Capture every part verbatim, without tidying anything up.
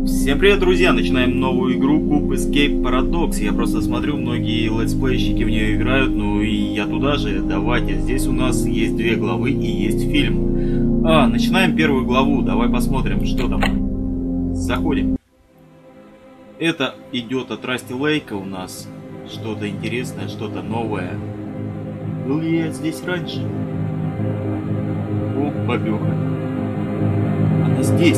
Всем привет, друзья! Начинаем новую игру Cube Escape Paradox. Я просто смотрю, многие летсплейщики в нее играют, ну и я туда же. Давайте, здесь у нас есть две главы и есть фильм. А, начинаем первую главу, давай посмотрим, что там. Заходим. Это идет от Расти Лейка у нас. Что-то интересное, что-то новое. Был ли я здесь раньше? О, бабёха. Она здесь.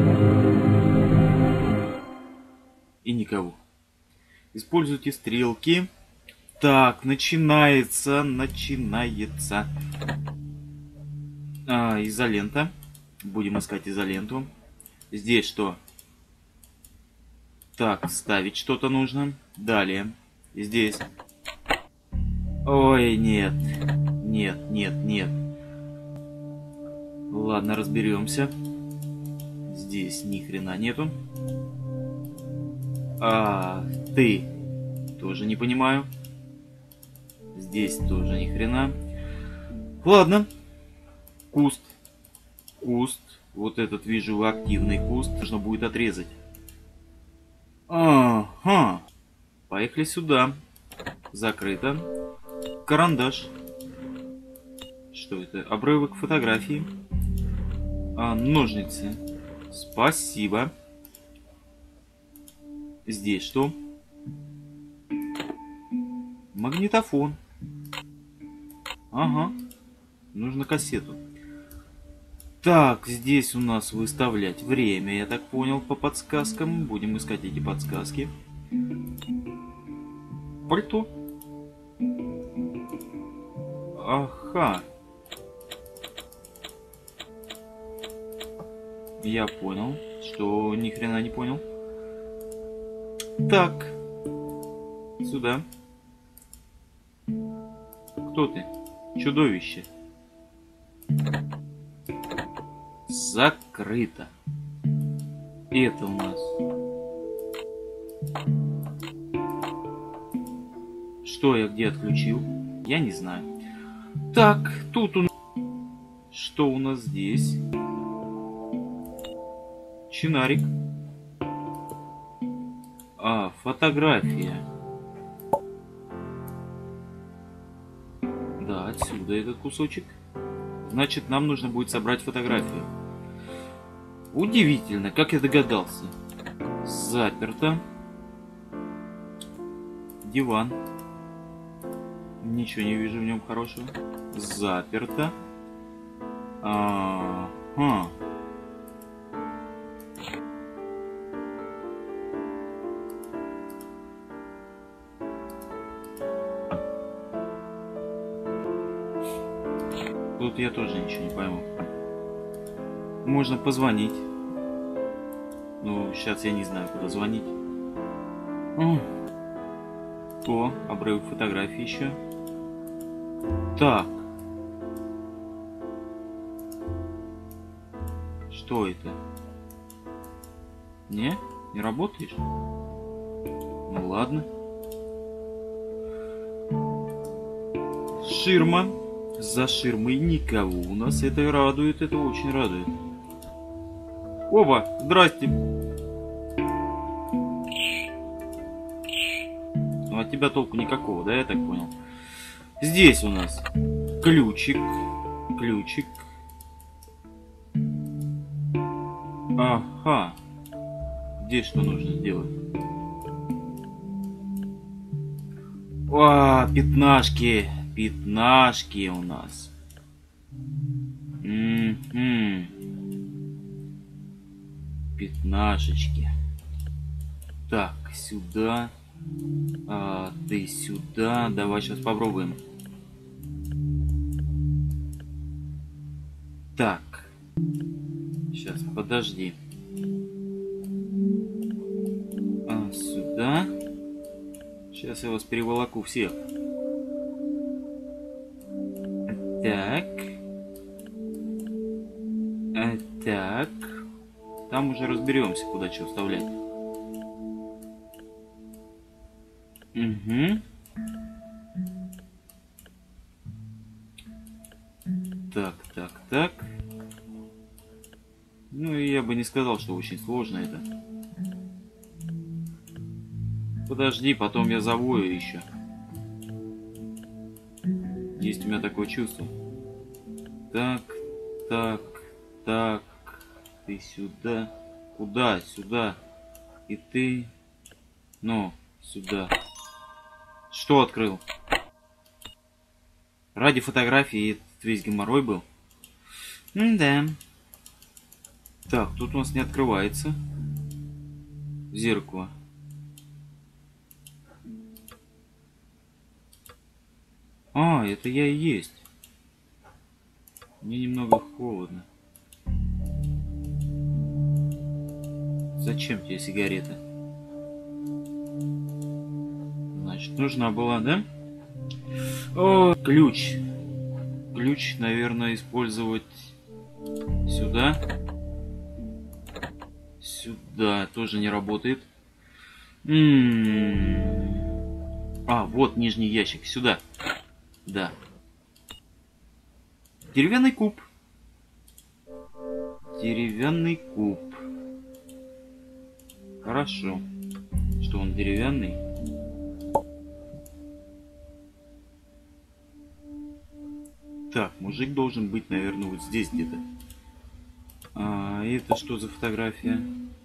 И никого. Используйте стрелки. Так, начинается, начинается. А, изолента. Будем искать изоленту. Здесь что? Так, ставить что-то нужно. Далее. Здесь. Ой, нет. Нет, нет, нет. Ладно, разберемся. Здесь ни хрена нету. А, ты тоже не понимаю. Здесь тоже ни хрена. Ладно. Куст. Куст. Вот этот вижу активный куст. Нужно будет отрезать. Ага. Поехали сюда. Закрыто. Карандаш. Что это? Обрывок фотографии. А, ножницы. Спасибо. Здесь что? Магнитофон. Ага. Нужно кассету. Так, здесь у нас выставлять время, я так понял, по подсказкам. Будем искать эти подсказки. Пальто. Ага. Я понял, что ни хрена не понял. Так, сюда. Кто ты? Чудовище. Закрыто. Это у нас. Что я где отключил? Я не знаю. Так, тут у нас. Что у нас здесь? Чинарик. А, фотография. Да, отсюда этот кусочек. Значит, нам нужно будет собрать фотографию. Удивительно, как я догадался. Заперто. Диван. Ничего не вижу в нем хорошего. Заперто. Ага. Тут я тоже ничего не пойму. Можно позвонить. Ну, сейчас я не знаю, куда звонить. О, обрывок фотографии еще. Так. Что это? Не? Не работаешь? Ну ладно. Ширма. За ширмой никого у нас. Это радует, это очень радует. Оба, здрасте. Ну от тебя толку никакого, да, я так понял. Здесь у нас ключик. Ключик. Ага. Здесь что нужно сделать? О, пятнашки. Пятнашки у нас. М-м-м. Пятнашечки. Так, сюда. А, ты сюда. Давай сейчас попробуем. Так. Сейчас, подожди. А, сюда. Сейчас я вас переволоку всех. Так. А, так. Там уже разберемся, куда что вставлять. Угу. Так, так, так. Ну и я бы не сказал, что очень сложно это. Подожди, потом я зову ее еще. Есть у меня такое чувство. Так, так, так. Ты сюда. Куда? Сюда. И ты... Ну, сюда. Что открыл? Ради фотографии этот весь геморрой был? М-да. Так, тут у нас не открывается. Зеркало. А, это я и есть. Мне немного холодно. Зачем тебе сигарета? Значит, нужна была, да? О, ключ. Ключ, наверное, использовать сюда. Сюда тоже не работает. М-м-м. А, вот нижний ящик. Сюда. Да. Деревянный куб. Деревянный куб. Хорошо. Что он деревянный? Так, мужик должен быть, наверное, вот здесь где-то. А это что за фотография?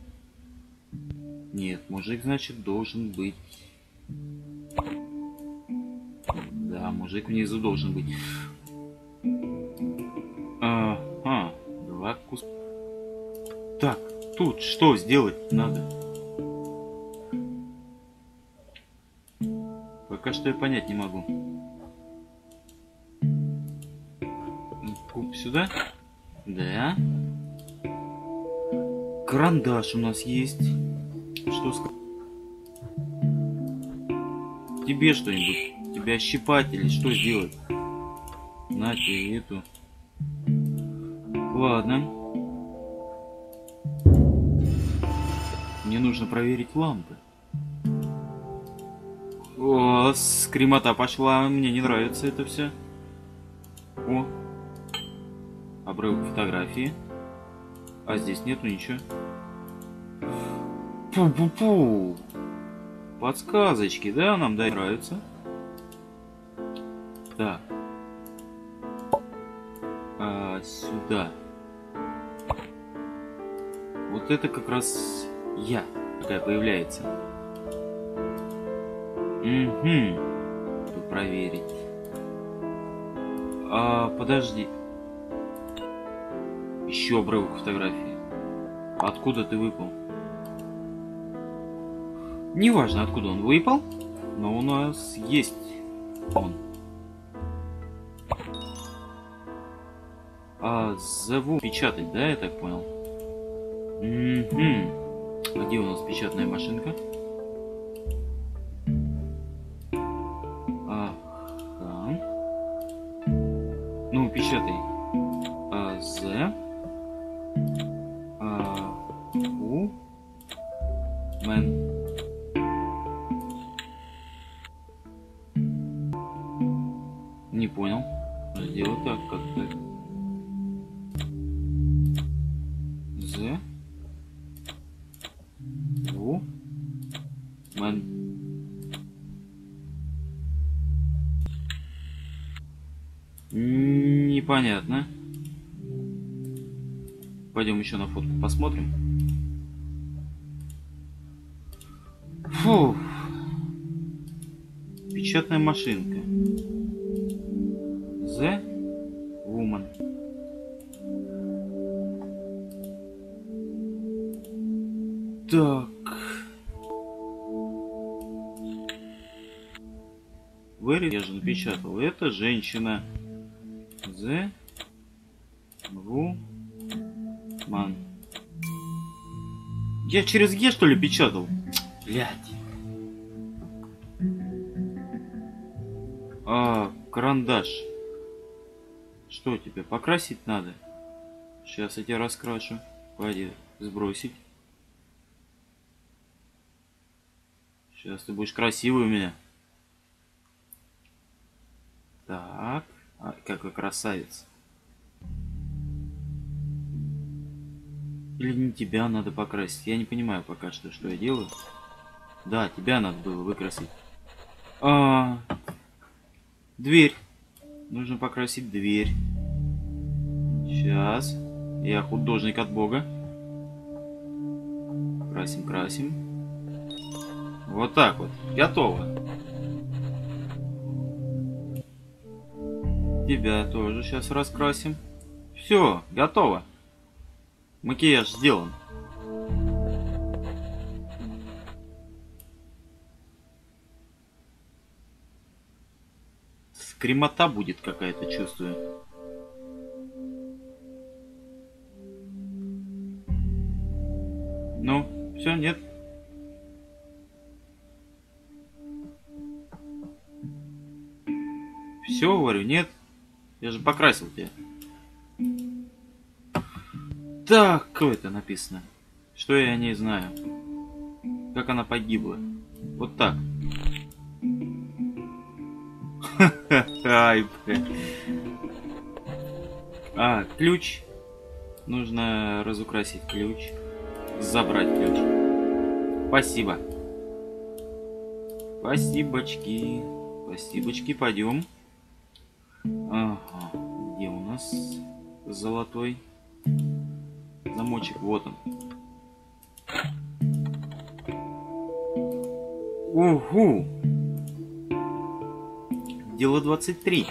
Нет, мужик, значит, должен быть... Да, мужик внизу должен быть. Ага, два куска. Так, тут что сделать надо? Пока что я понять не могу. Куб сюда? Да. Карандаш у нас есть. Что сказать? Тебе что-нибудь? Тебя щипать или что сделать? На тебе эту. Ладно. Мне нужно проверить лампы. О, скремота пошла. Мне не нравится это все. О. Обрывок фотографии. А здесь нету ничего. Пу-пу-пу. Подсказочки, да, нам да, нравится. Так. А, сюда. Вот это как раз я такая появляется. Угу. Тут проверить. А, подожди. Еще обрывок фотографии. Откуда ты выпал? Неважно, откуда он выпал, но у нас есть он. А, зову печатать, да, я так понял? Угу. А где у нас печатная машинка? Ага. Ну, печатай. А, З. А, У. Мен. Не понял. Сделать так, как так. З. У. Мен. Непонятно. Пойдем еще на фотку посмотрим. Фу. Печатная машинка. The Woman. Так. Very, я же напечатал. Это женщина. The Woman. Я через Е что ли печатал? Блядь. А, карандаш. Что тебе, покрасить надо? Сейчас я тебя раскрашу. Пойди, сбросить. Сейчас ты будешь красивый у меня. Так. А, какой красавец. Или не тебя надо покрасить? Я не понимаю пока что, что я делаю. Да, тебя надо было выкрасить. А, дверь. Нужно покрасить дверь. Сейчас. Я художник от Бога. Красим, красим. Вот так вот. Готово. Тебя тоже сейчас раскрасим. Все, готово. Макияж сделан. Скремота будет какая-то, чувствую. Ну, все, нет. Все, говорю, нет. Я же покрасил тебя. Так, что это написано? Что я о ней знаю? Как она погибла? Вот так. Ай, бля. А, ключ. Нужно разукрасить ключ. Забрать ключ. Спасибо. Спасибочки. Спасибочки, пойдем. Ага. Где у нас золотой замочек? Вот он. Угу. Дело двадцать три.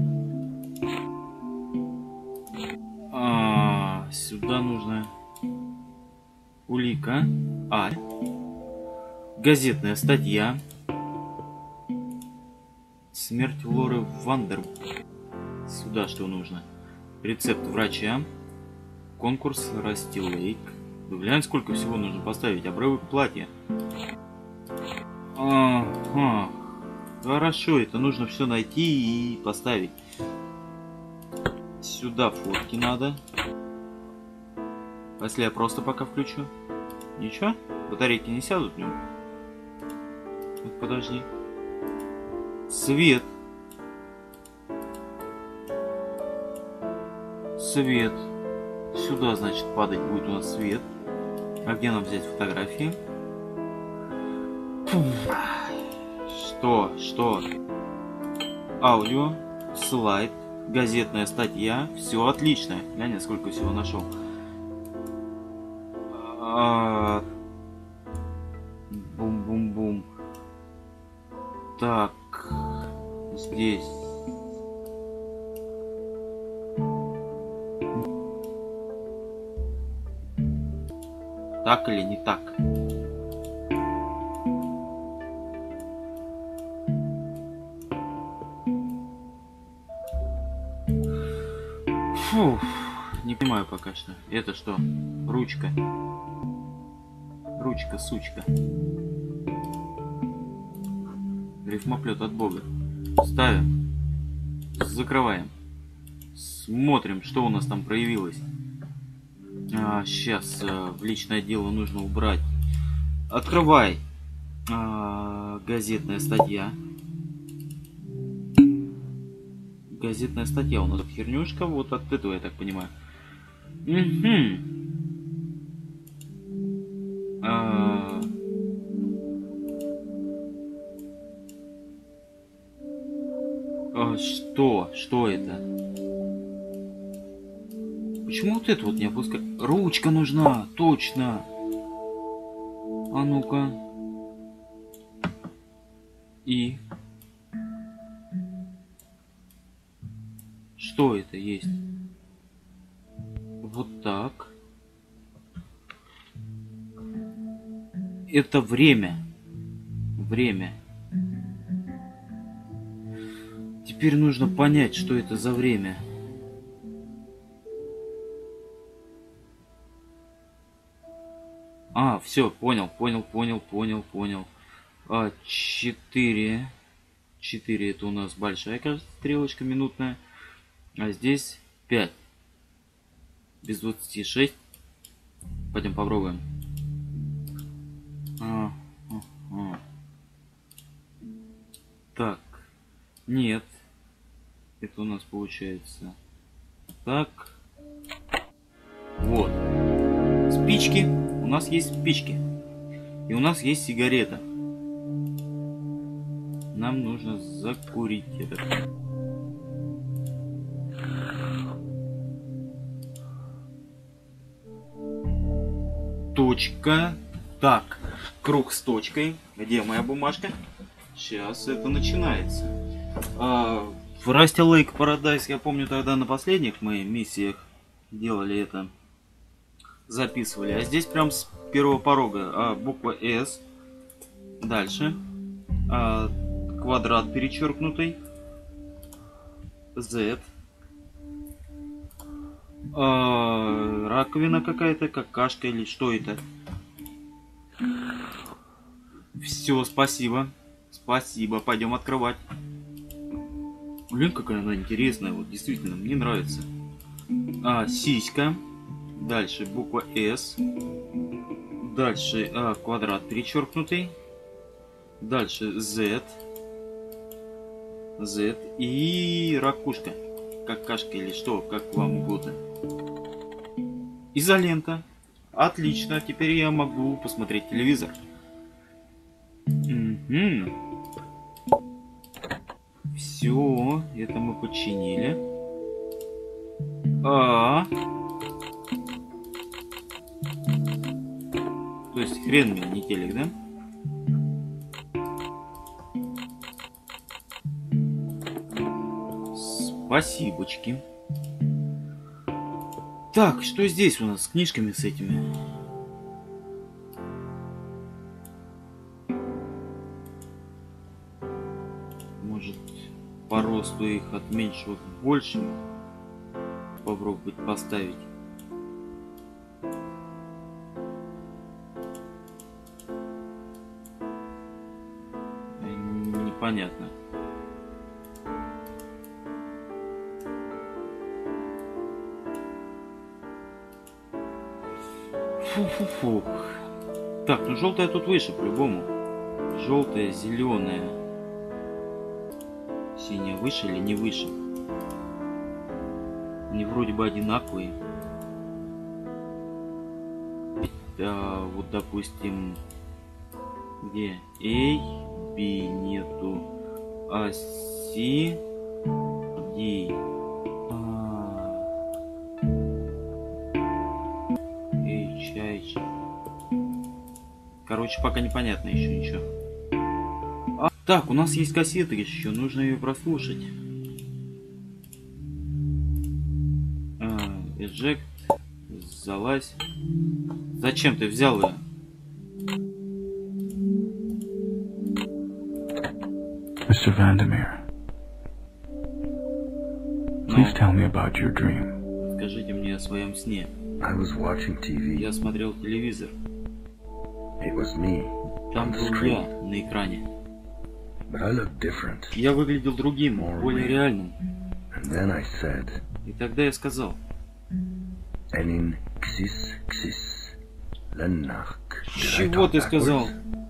А, сюда нужно улика. А. Газетная статья. Смерть Лоры Вандер. Сюда что нужно? Рецепт врача. Конкурс Расти Лейк. Вы глянь, сколько всего нужно поставить. Обрывок платья. Ага. Хорошо, это нужно все найти и поставить. Сюда фотки надо. А если я просто пока включу? Ничего? Батарейки не сядут в нем? Вот подожди. Свет. Свет. Сюда, значит, падать будет у нас свет. А где нам взять фотографии? Что? Что? Аудио. Слайд. Газетная статья. Все отлично. Глянь, сколько всего нашел. А... Бум-бум-бум. Так. Здесь. Так или не так? Фу, не понимаю пока что. Это что? Ручка. Ручка, сучка. Рифмоплет от Бога. Ставим. Закрываем. Смотрим, что у нас там проявилось. А, сейчас а, в личное дело нужно убрать. Открывай. А, газетная статья. Газетная статья у нас хернюшка. Вот от этого, я так понимаю. Угу. А... А, что? Что это? Почему вот это вот не опускать? Ручка нужна, точно. А ну-ка. И... Что это есть? Вот так. Это время. Время. Теперь нужно понять, что это за время. А, все, понял, понял, понял, понял, понял. А, четыре. Четыре это у нас большая, кажется, стрелочка минутная. А здесь пять. Без двадцати шесть. Пойдем попробуем. А, а, а. Так. Нет. Это у нас получается так. Вот. Спички. У нас есть спички. И у нас есть сигарета. нам нужно закурить этот. Точка. Так, круг с точкой. Где моя бумажка? Сейчас это начинается. А, в Расти Лейк Парадайз, я помню, тогда на последних моих миссиях делали это. Записывали. А здесь прям с первого порога. А, буква S. Дальше. А, квадрат перечеркнутый. Z. А, раковина какая-то, какашка или что это? Все, спасибо. Спасибо, пойдем открывать. Блин, какая она интересная, вот действительно, мне нравится. А, сиська. Дальше буква S. Дальше а, квадрат перечеркнутый. Дальше Z. Z. И ракушка. Какашка или что, как вам угодно. Изолента. Отлично, теперь я могу посмотреть телевизор. Угу. Все, это мы починили. А. То есть хрен мне, не телек, да? Спасибочки. Так, что здесь у нас с книжками с этими? Может, по росту их от меньшего к большему попробовать поставить. Непонятно. Фу-фу-фу. Так, ну желтая тут выше по-любому. Желтая, зеленая. Синяя выше или не выше? Они вроде бы одинаковые. Да, вот допустим, где A, B нету, а C, D. Короче, пока непонятно еще ничего. А, так, у нас есть кассета еще, нужно ее прослушать. А, Eject, залазь. Зачем ты взял ее? мистер Vandermeer, please tell me about your dream. Скажите мне о своем сне. I was watching ти ви. Я смотрел телевизор. It was me. Там был я на экране. But I looked different. Я выглядел другим, более реальным. And then I said, и тогда я сказал. Enin ksis ksis lenach. Чего ты сказал?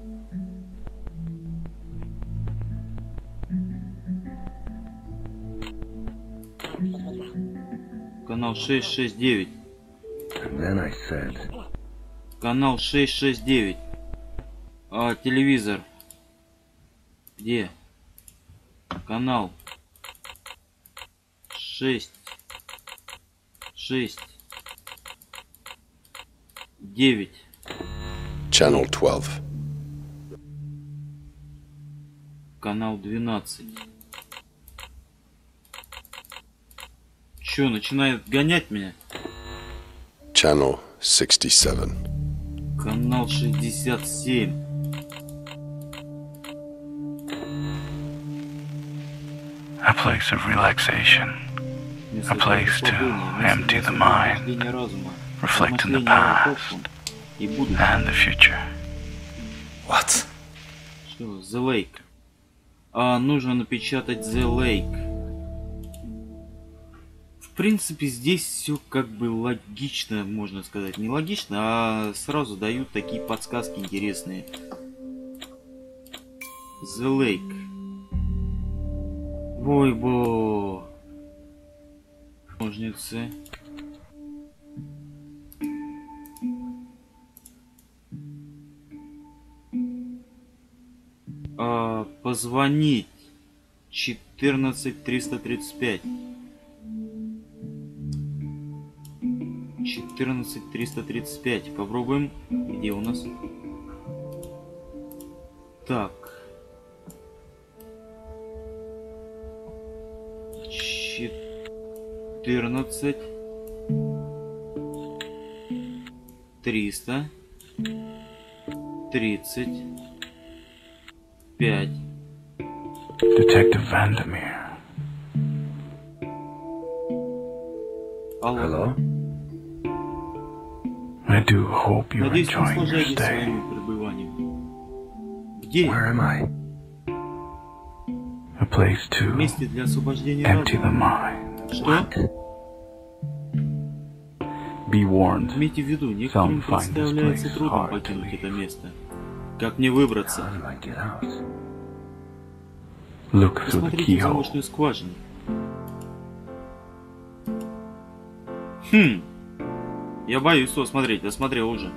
Канал шесть шесть девять. And then I said, канал шесть шесть девять. А телевизор? Где? Канал шесть шесть девять. Channel twelve. Канал двенадцать. Чё, начинает гонять меня? Channel sixty-seven. Канал шестьдесят семь. A place of relaxation. A place to empty the mind, reflect on the past and the future. What? Что? The Lake. А, нужно напечатать The Lake. В принципе, здесь все как бы логично, можно сказать. Не логично, а сразу дают такие подсказки интересные. The Lake. Ой-бо. Ножницы. А, позвонить. четырнадцать триста тридцать пять. четырнадцать триста тридцать пять. Попробуем. Где у нас? Так. четырнадцать триста тридцать пять. Detective Vandermeer. Алло. Hello? I do hope you're Надеюсь, enjoying your наслаждаетесь stay. своим пребыванием. Где? Where am I? A place to Месте для освобождения empty the разума. mind. Что? Be warned. Имейте в виду, некоторым Some find this представляется place трудным hard to покинуть leave. это место. Как мне выбраться? How do I get out? Look through the Посмотрите в keyhole. замочную скважину. Хм. Я боюсь то смотреть, я смотрел уже.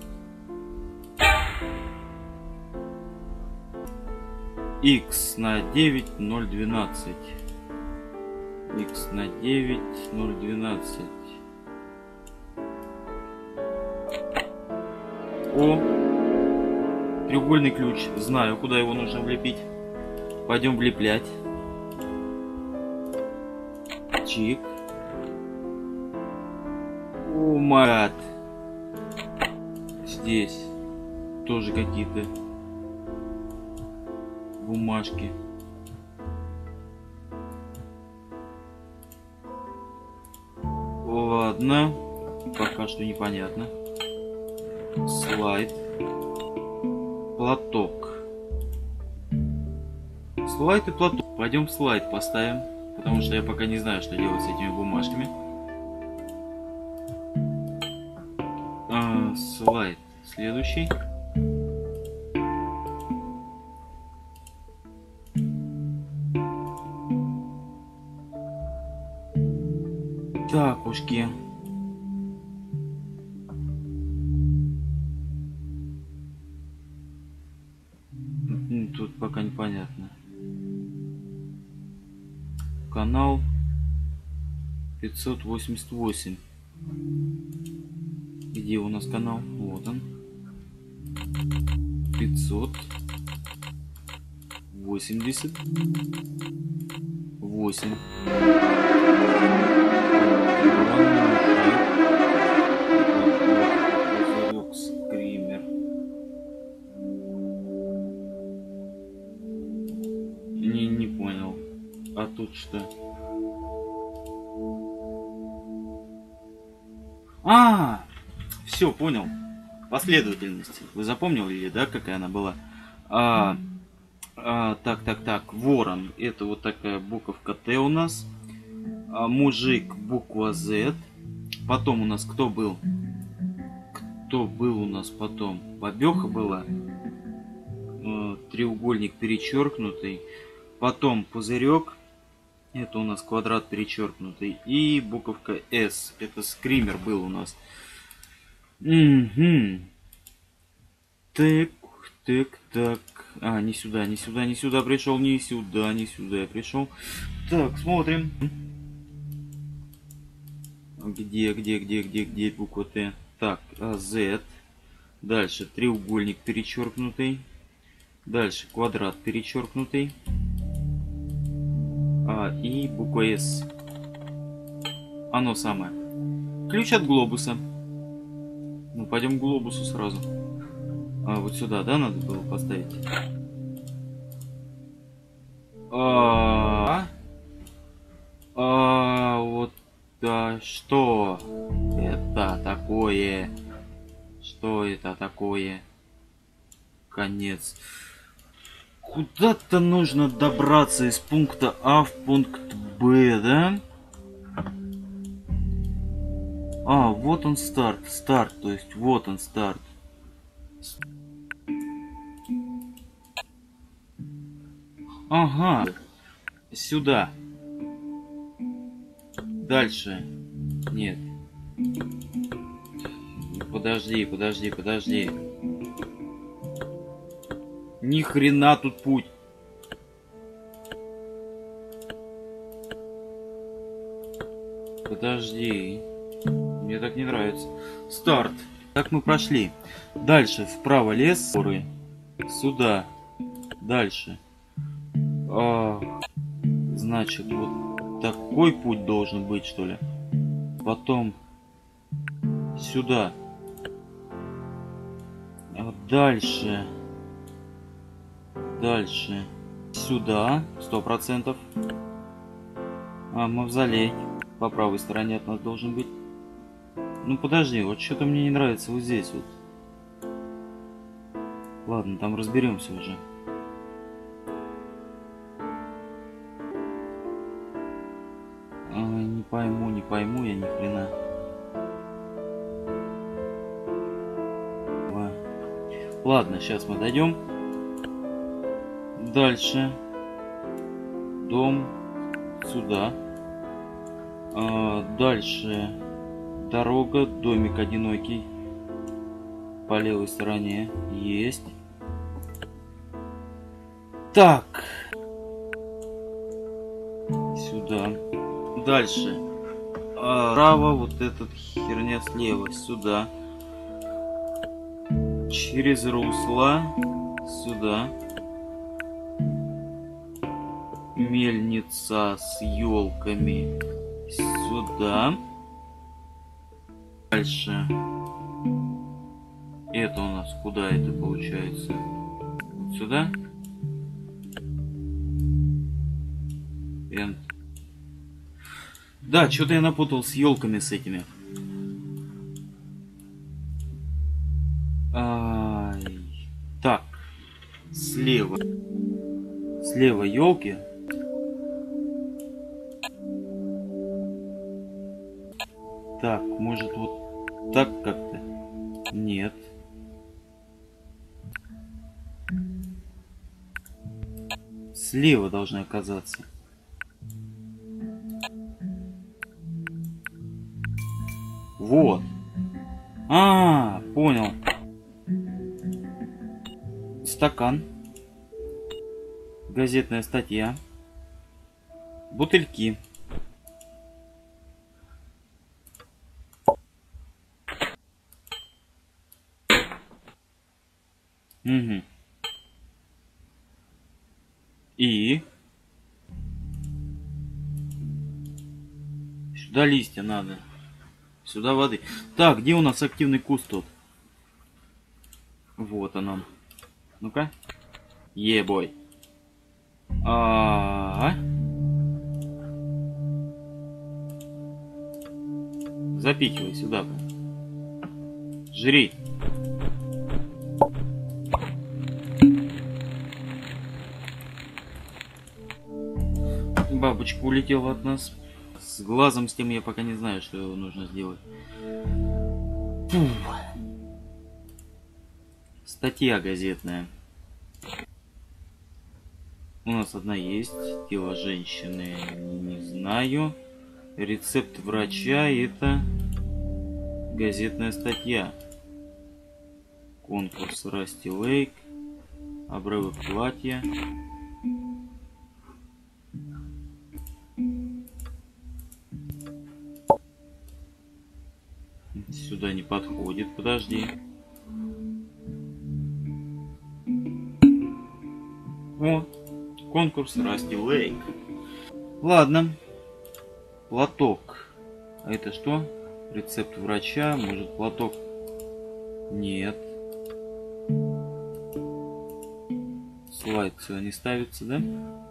X на девять ноль двенадцать. X на девять ноль двенадцать. О! Треугольный ключ. Знаю, куда его нужно влепить. Пойдем влеплять. Чик. О, мат. Здесь тоже какие-то бумажки. Ладно. Пока что непонятно. Слайд. Платок. Слайд и платок. Пойдем слайд поставим. Потому что я пока не знаю, что делать с этими бумажками. А, слайд. Следующий. Так, ушки. Тут пока непонятно. Канал пятьсот восемьдесят восемь. Где у нас канал? Вот он. пятьсот восемьдесят восемь. Скример. Не, не понял. А тут что? А, все, понял. Последовательность. Вы запомнили, да, какая она была? А, а, так, так, так. Ворон. Это вот такая буковка Т у нас. А, мужик. Буква З. Потом у нас кто был? Кто был у нас потом? Бабеха была. А, треугольник перечеркнутый. Потом пузырек. Это у нас квадрат перечеркнутый. И буковка С. Это скример был у нас. Угу. Так, так, так. А, не сюда, не сюда, не сюда пришел, не сюда, не сюда я пришел. Так, смотрим. Где, где, где, где, где буква Т? Так, Z. Дальше треугольник перечеркнутый. Дальше квадрат перечеркнутый. А, и буква С. Оно самое. Ключ от глобуса. Ну, пойдем к глобусу сразу. А, вот сюда, да, надо было поставить? А, а, вот, да, что это такое? Что это такое? Конец. Куда-то нужно добраться из пункта А в пункт Б, да? А, вот он старт. Старт, то есть вот он старт. Ага. Сюда. Дальше. Нет. Подожди, подожди, подожди. Ни хрена тут путь. Подожди. Мне так не нравится. Старт. Так мы прошли. Дальше вправо лес. Сюда. Дальше. А, значит, вот такой путь должен быть, что ли. Потом сюда. А дальше. Дальше. Сюда. Сто процентов. А, мавзолей. По правой стороне от нас должен быть. Ну подожди, вот что-то мне не нравится вот здесь вот. Ладно, там разберемся уже. А, не пойму, не пойму я ни хрена. Ладно, сейчас мы дойдем. Дальше. Дом. Сюда. А, дальше. Дорога. Домик одинокий. По левой стороне. Есть. Так. Сюда. Дальше. А, справа вот этот херня слева. Сюда. Через русло. Сюда. Мельница с елками. Сюда. Дальше. Это у нас куда это получается? Вот сюда. End. Да, что-то я напутал с елками с этими. Ай. Так. Слева. Слева елки. Так, может вот так как-то? Нет. Слева должны оказаться. Вот. А, понял. Стакан. Газетная статья. Бутыльки. Угу. И сюда листья надо. Сюда воды. Так, где у нас активный куст тут? Вот он. Ну-ка. Ебой. А, -а, а Запихивай сюда. Жри. Бабочка улетела от нас. С глазом с тем я пока не знаю, что нужно сделать. Фух. Статья газетная. У нас одна есть. Тело женщины. Не знаю. Рецепт врача. Это газетная статья. Конкурс Расти Лейк. Обрывок платья. Сюда не подходит. Подожди. О, конкурс Расти Лейк. Ладно. Платок. А это что? Рецепт врача. Может, платок? Нет. Слайд сюда не ставится, да?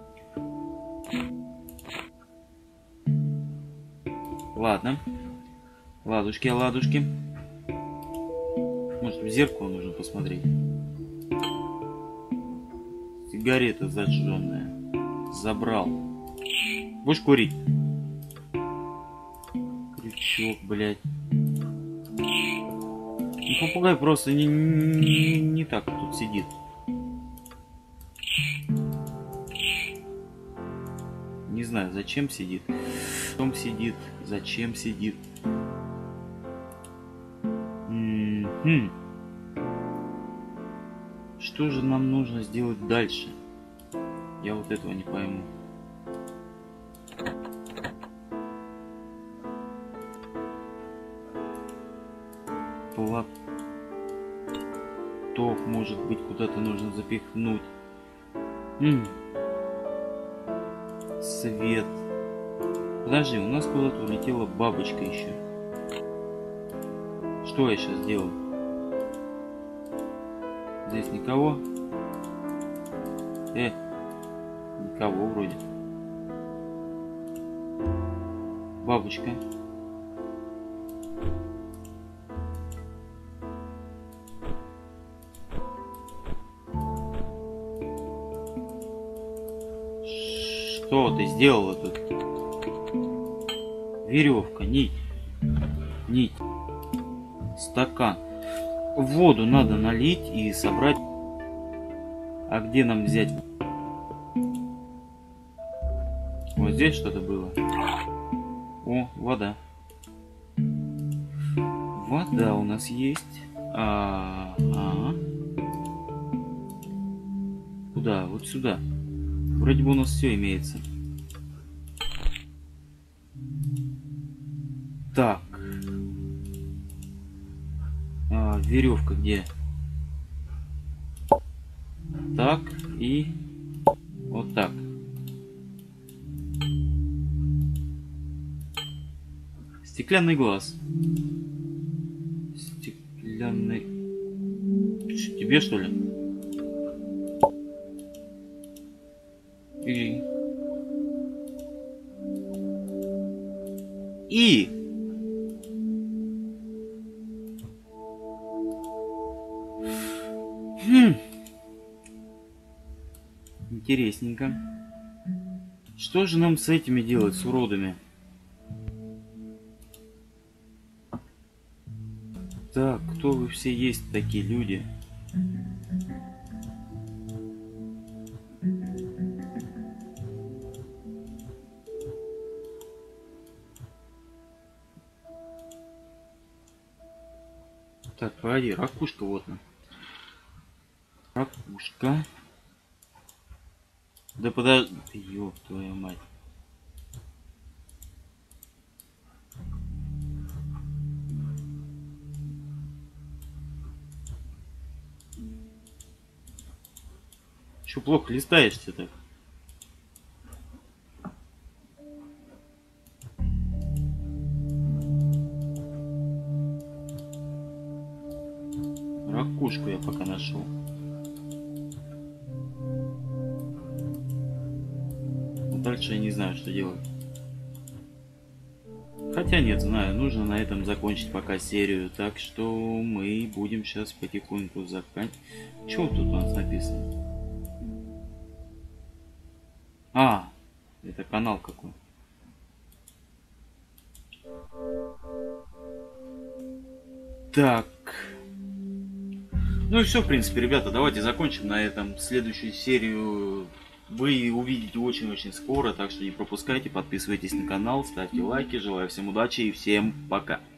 Ладно. Ладушки, ладушки. Может, в зеркало нужно посмотреть. Сигарета зажженная. Забрал. Будешь курить? Крючок, блядь. Ну, попугай просто не, не, не так тут сидит. Не знаю, зачем сидит. Том сидит. Зачем сидит. М-м-м. Что же нам нужно сделать дальше? Я вот этого не пойму. Платок, может быть, куда-то нужно запихнуть. М-м. Свет. Подожди, у нас куда-то улетела бабочка еще. Что я сейчас делаю? Здесь никого? Э, никого вроде. Бабочка. Что ты сделала тут? Веревка, нить. Нить. Стакан. Воду надо налить и собрать. А где нам взять? Вот здесь что-то было. О, вода. Вода у нас есть. А -а -а. Куда? Вот сюда. Вроде бы у нас все имеется. Так. А, веревка где? Так и вот так. Стеклянный глаз. Стеклянный. Тебе что ли? И. И. Хм. Интересненько. Что же нам с этими делать, с уродами? Так, кто вы все есть такие люди? Так, погоди, ракушка вот она. Ракушка. Да подожди, ёб твою мать. Чё плохо листаешься так? Ракушку я пока нашел. Дальше я не знаю, что делать. Хотя нет, знаю, нужно на этом закончить пока серию. Так что мы будем сейчас потихоньку заканчивать. Что тут у нас написано? А, это канал какой. Так. Ну и все, в принципе, ребята, давайте закончим на этом. Следующую серию вы увидите очень-очень скоро, так что не пропускайте, подписывайтесь на канал, ставьте лайки, желаю всем удачи и всем пока.